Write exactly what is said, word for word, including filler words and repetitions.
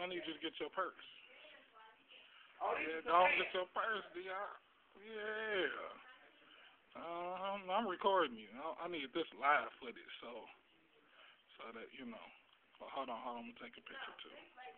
I need you to get your purse. Oh, this Yeah, is the don't man. get your purse, D I. Yeah. Um, I'm recording you. I, I need this live footage, so so that you know. But hold on, hold on. I'm gonna take a picture too.